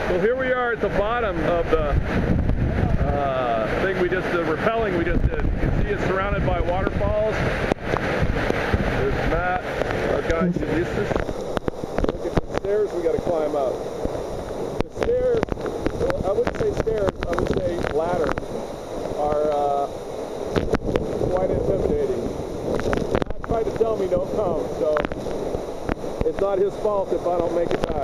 So here we are at the bottom of the thing the rappelling we just did. You can see it's surrounded by waterfalls. There's Matt, our guy Ulysses. Look at the stairs we got to climb up. The stairs, well, I wouldn't say stairs, I would say ladders, are quite intimidating. Matt tried to tell me don't come, so it's not his fault if I don't make it back.